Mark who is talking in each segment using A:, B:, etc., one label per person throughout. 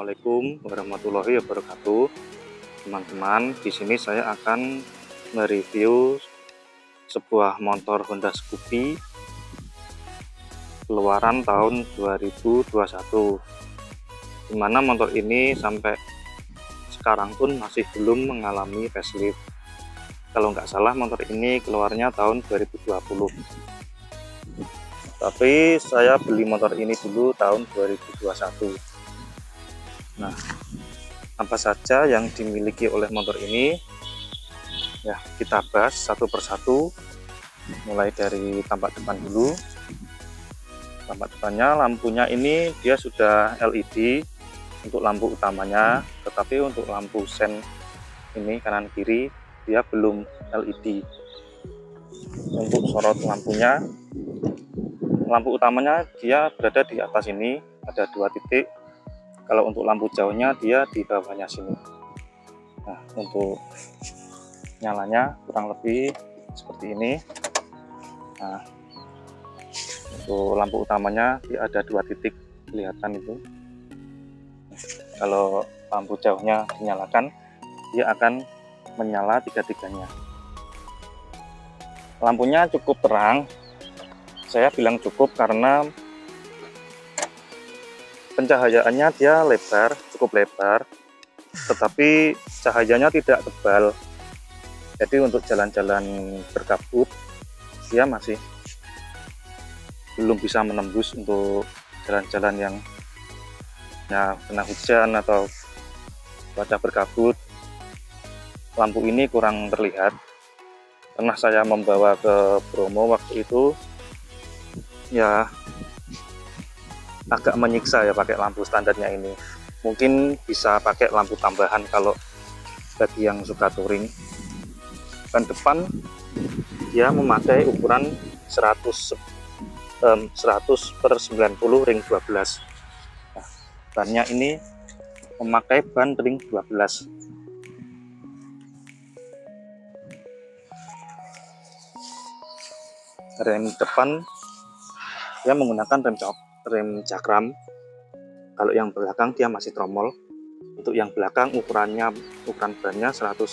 A: Assalamualaikum warahmatullahi wabarakatuh. Teman-teman, di sini saya akan mereview sebuah motor Honda Scoopy keluaran tahun 2021, dimana motor ini sampai sekarang pun masih belum mengalami facelift. Kalau nggak salah motor ini keluarnya tahun 2020, tapi saya beli motor ini dulu tahun 2021. Nah, apa saja yang dimiliki oleh motor ini? Ya, kita bahas satu persatu, mulai dari tampak depan dulu. Tampak depannya, lampunya ini dia sudah LED untuk lampu utamanya, tetapi untuk lampu sen ini kanan kiri dia belum LED. Untuk sorot lampunya, lampu utamanya dia berada di atas ini, ada 2 titik. Kalau untuk lampu jauhnya dia di bawahnya sini. Nah, untuk nyalanya kurang lebih seperti ini. Nah, untuk lampu utamanya dia ada 2 titik, kelihatan itu. Kalau lampu jauhnya dinyalakan, dia akan menyala tiga-tiganya. Lampunya cukup terang. Saya bilang cukup karena pencahayaannya dia cukup lebar, tetapi cahayanya tidak tebal. Jadi untuk jalan-jalan berkabut dia masih belum bisa menembus untuk jalan-jalan yang kena hujan atau cuaca berkabut. Lampu ini kurang terlihat. Pernah saya membawa ke Bromo waktu itu, ya agak menyiksa ya pakai lampu standarnya ini. Mungkin bisa pakai lampu tambahan kalau bagi yang suka touring. Ban depan dia memakai ukuran 100/90 ring 12. Nah, bannya ini memakai ban ring 12. Rem depan dia menggunakan rem cakram. Kalau yang belakang dia masih tromol. Untuk yang belakang ukuran bannya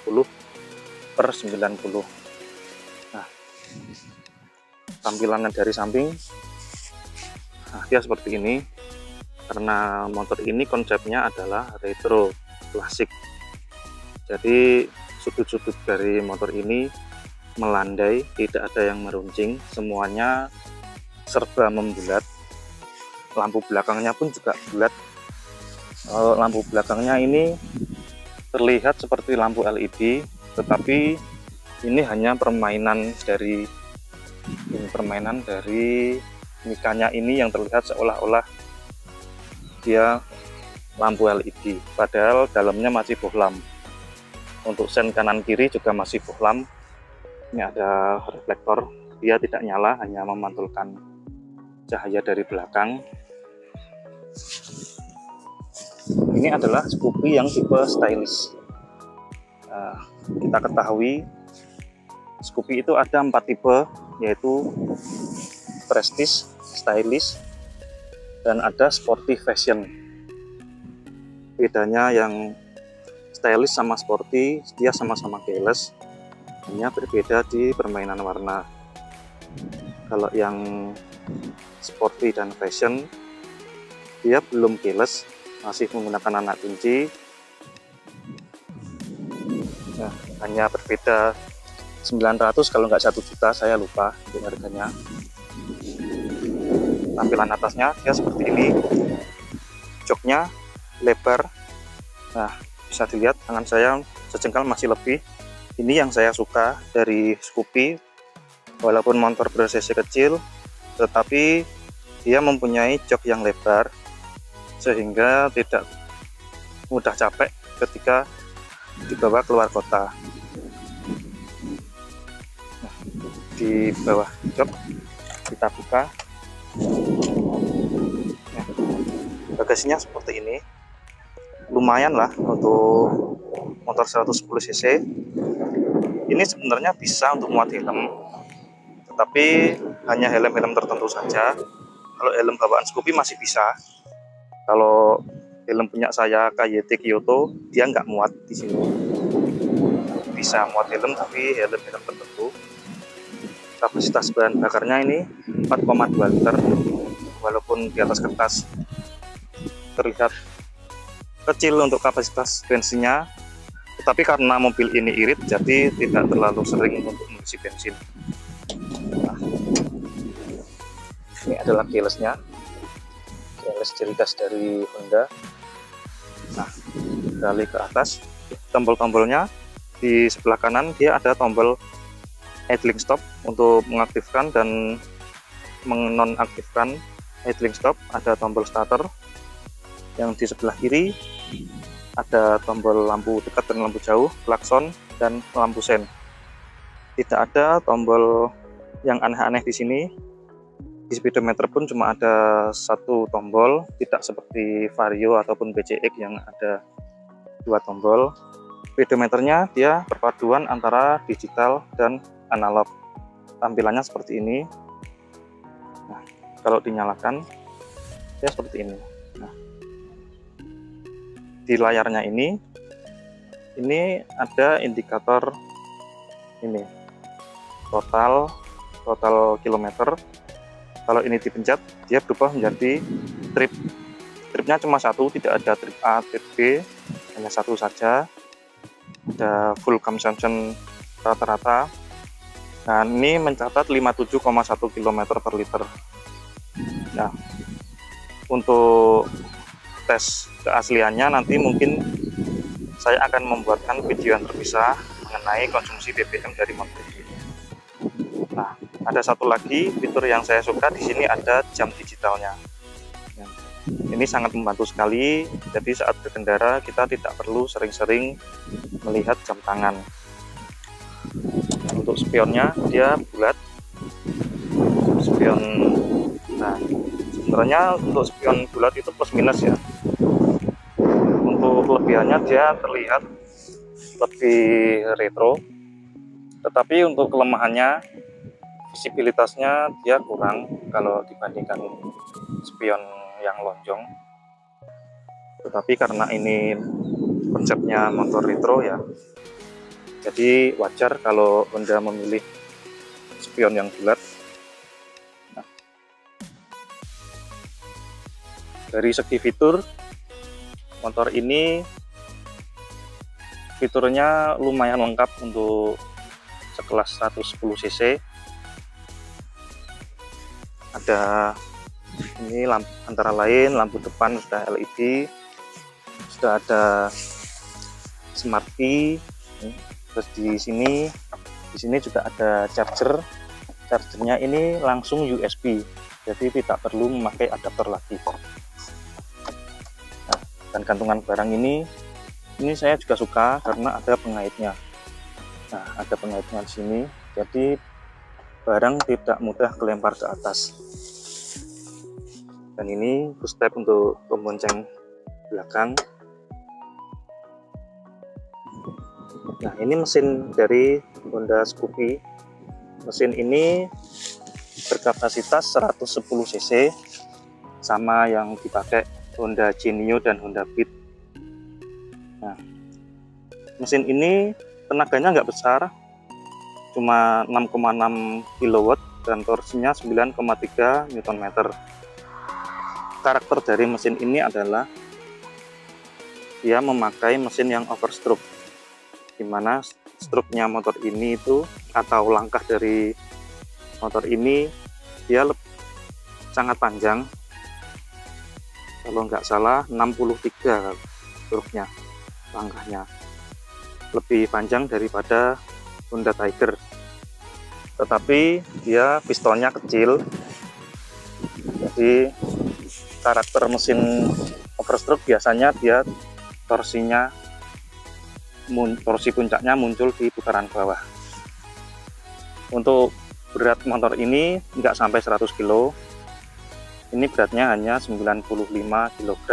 A: 110/90. Nah, tampilannya dari samping, nah dia seperti ini. Karena motor ini konsepnya adalah retro klasik, jadi sudut-sudut dari motor ini melandai, tidak ada yang meruncing, semuanya serba membulat. Lampu belakangnya pun juga bulat. Lampu belakangnya ini terlihat seperti lampu LED, tetapi ini hanya permainan dari mikanya ini yang terlihat seolah-olah dia lampu LED, padahal dalamnya masih bohlam. Untuk sen kanan kiri juga masih bohlam. Ini ada reflektor, dia tidak nyala, hanya memantulkan cahaya dari belakang. Ini adalah Scoopy yang tipe stylish. Kita ketahui Scoopy itu ada 4 tipe, yaitu prestige, stylish, dan ada sporty fashion. Bedanya yang stylish sama sporty, dia sama-sama keyless, hanya berbeda di permainan warna. Kalau yang sporty dan fashion dia belum keyless, masih menggunakan anak kunci. Nah, hanya berbeda 900 kalau nggak 1 juta, saya lupa untuk harganya. Tampilan atasnya dia seperti ini, joknya lebar. Nah, bisa dilihat tangan saya sejengkal masih lebih. Ini yang saya suka dari Scoopy. Walaupun motor ber-cc kecil, tetapi dia mempunyai jok yang lebar sehingga tidak mudah capek ketika dibawa keluar kota. Nah, di bawah jok kita buka. Nah, bagasinya seperti ini. Lumayan lah untuk motor 110 cc. Ini sebenarnya bisa untuk muat helm, tetapi hanya helm-helm tertentu saja. Kalau helm bawaan Scoopy masih bisa. Kalau helm punya saya KYT Kyoto, dia nggak muat di sini. Bisa muat helm, tapi helm-helm tertentu. Kapasitas bahan bakarnya ini 4,2 liter, walaupun di atas kertas terlihat kecil untuk kapasitas bensinnya, tetapi karena mobil ini irit, jadi tidak terlalu sering untuk mengisi bensin. Nah, ini adalah keyless-nya, keyless ciri khas dari Honda. Nah, beralih ke atas, tombol-tombolnya di sebelah kanan dia ada tombol idling stop untuk mengaktifkan dan menonaktifkan idling stop, ada tombol starter. Yang di sebelah kiri ada tombol lampu dekat dan lampu jauh, klakson, dan lampu sen. Tidak ada tombol yang aneh-aneh di sini. Di speedometer pun cuma ada satu tombol, tidak seperti Vario ataupun BCX yang ada dua tombol. Speedometernya dia perpaduan antara digital dan analog. Tampilannya seperti ini. Nah, kalau dinyalakan ya seperti ini. Nah, di layarnya ini ada indikator ini total kilometer. Kalau ini dipencet, dia berubah menjadi trip. Tripnya cuma satu, tidak ada trip A, trip B, hanya satu saja. Ada full consumption rata-rata. Nah, ini mencatat 57,1 km per liter. Nah, untuk tes keasliannya nanti mungkin saya akan membuatkan video yang terpisah mengenai konsumsi BBM dari mobil ini. Nah, ada satu lagi fitur yang saya suka di sini, ada jam digitalnya. Ini sangat membantu sekali, jadi saat berkendara kita tidak perlu sering-sering melihat jam tangan. Untuk spionnya dia bulat, spion. Nah, sebenarnya untuk spion bulat itu plus minus ya. Untuk kelebihannya dia terlihat lebih retro, tetapi untuk kelemahannya visibilitasnya dia kurang kalau dibandingkan spion yang lonjong. Tetapi karena ini konsepnya motor retro ya, jadi wajar kalau Honda memilih spion yang bulat. Nah, dari segi fitur, motor ini fiturnya lumayan lengkap untuk sekelas 110 cc. Ada ini antara lain lampu depan sudah LED, sudah ada smart key. Terus di sini juga ada chargernya ini langsung USB, jadi tidak perlu memakai adapter lagi. Nah, dan gantungan barang ini saya juga suka karena ada pengaitnya. Nah, ada pengaitnya di sini, jadi barang tidak mudah kelempar ke atas. Dan ini push tab untuk pembonceng belakang. Nah, ini mesin dari Honda Scoopy. Mesin ini berkapasitas 110 cc, sama yang dipakai Honda Genio dan Honda Beat. Nah, mesin ini tenaganya nggak besar, cuma 6,6 kW dan torsinya 9,3 Nm. Karakter dari mesin ini adalah dia memakai mesin yang overstroke, di mana struknya motor ini itu, atau langkah dari motor ini dia sangat panjang. Kalau nggak salah 63 struknya, langkahnya lebih panjang daripada Honda Tiger. Tetapi dia pistonnya kecil, jadi karakter mesin overstroke biasanya dia torsi puncaknya muncul di putaran bawah. Untuk berat motor ini nggak sampai 100 kg, ini beratnya hanya 95 kg.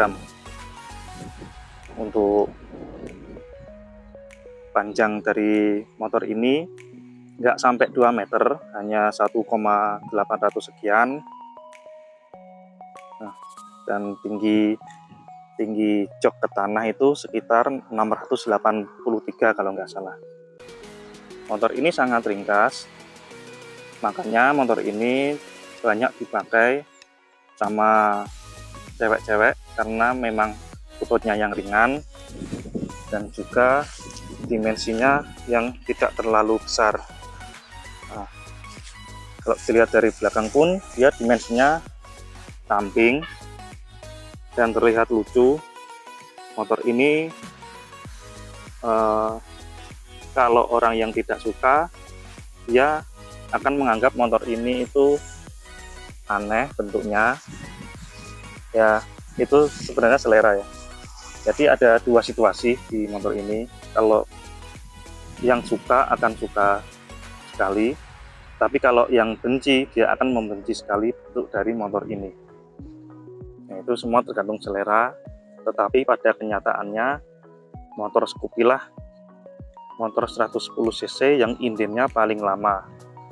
A: Untuk panjang dari motor ini nggak sampai 2 meter, hanya 1,800 sekian. Nah, dan tinggi tinggi jok ke tanah itu sekitar 683 kalau nggak salah. Motor ini sangat ringkas, makanya motor ini banyak dipakai sama cewek-cewek karena memang bobotnya yang ringan dan juga dimensinya yang tidak terlalu besar. Nah, kalau dilihat dari belakang pun dia dimensinya ramping dan terlihat lucu. Motor ini kalau orang yang tidak suka, dia akan menganggap motor ini itu aneh bentuknya. Ya, itu sebenarnya selera ya. Jadi ada dua situasi di motor ini. Kalau yang suka akan suka sekali, tapi kalau yang benci dia akan membenci sekali bentuk dari motor ini. Nah, itu semua tergantung selera, tetapi pada kenyataannya motor Scoopy lah motor 110 cc yang indennya paling lama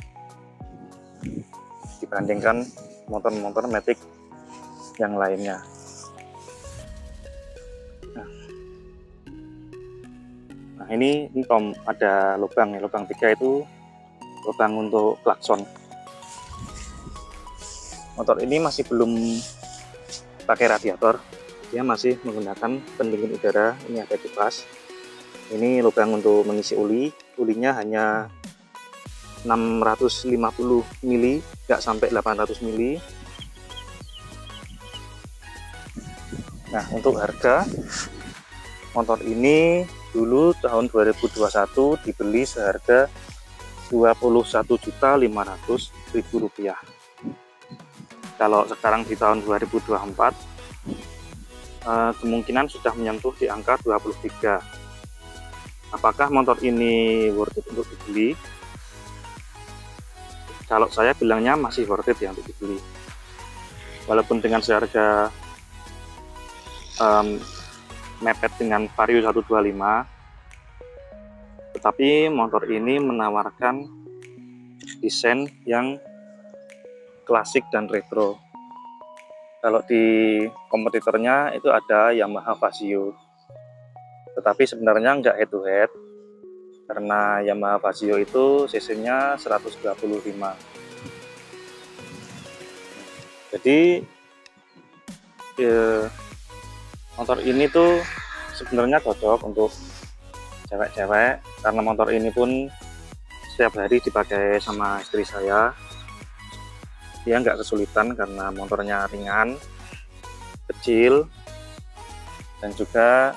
A: dibandingkan motor-motor Matic yang lainnya. Nah ini ada lubang ya, lubang 3 itu lubang untuk klakson. Motor ini masih belum pakai radiator, dia masih menggunakan pendingin udara. Ini ada kipas. Ini lubang untuk mengisi oli, olinya hanya 650 mili, nggak sampai 800 mili. Nah untuk harga motor ini dulu tahun 2021 dibeli seharga Rp21.500.000. Kalau sekarang di tahun 2024 kemungkinan sudah menyentuh di angka 23. Apakah motor ini worth it untuk dibeli? Kalau saya bilangnya masih worth it ya untuk dibeli. Walaupun dengan seharga mepet dengan Vario 125, tetapi motor ini menawarkan desain yang klasik dan retro. Kalau di kompetitornya itu ada Yamaha Vario, tetapi sebenarnya nggak head to head karena Yamaha Vario itu cc-nya 125. Jadi motor ini tuh sebenarnya cocok untuk cewek-cewek karena motor ini pun setiap hari dipakai sama istri saya. Dia nggak kesulitan karena motornya ringan, kecil, dan juga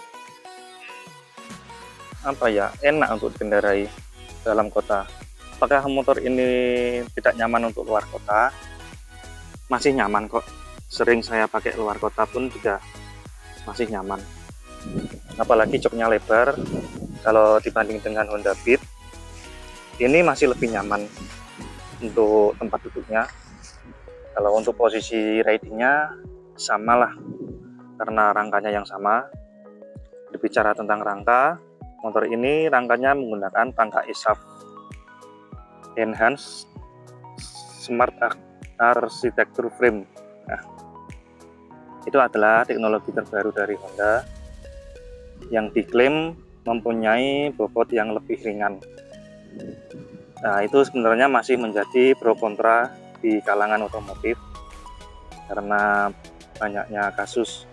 A: enak untuk dikendarai dalam kota. Apakah motor ini tidak nyaman untuk luar kota? Masih nyaman kok. Sering saya pakai luar kota pun juga masih nyaman. Apalagi joknya lebar. Kalau dibanding dengan Honda Beat, ini masih lebih nyaman untuk tempat duduknya. Kalau untuk posisi ridingnya sama lah, karena rangkanya yang sama. Berbicara tentang rangka, motor ini rangkanya menggunakan rangka ESAF Enhanced Smart Architecture Frame. Nah, itu adalah teknologi terbaru dari Honda yang diklaim mempunyai bobot yang lebih ringan. Nah, itu sebenarnya masih menjadi pro kontra di kalangan otomotif karena banyaknya kasus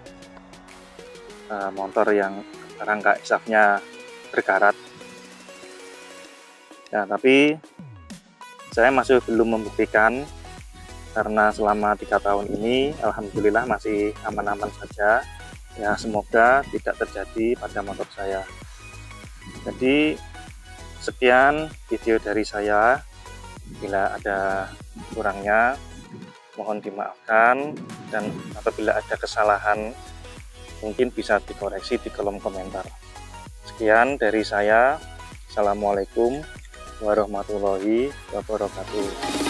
A: motor yang rangka ESAF-nya berkarat. Ya, tapi saya masih belum membuktikan karena selama 3 tahun ini alhamdulillah masih aman-aman saja. Ya, semoga tidak terjadi pada motor saya. Jadi sekian video dari saya. Bila ada kurangnya mohon dimaafkan, dan apabila ada kesalahan mungkin bisa dikoreksi di kolom komentar. Sekian dari saya. Assalamualaikum warahmatullahi wabarakatuh.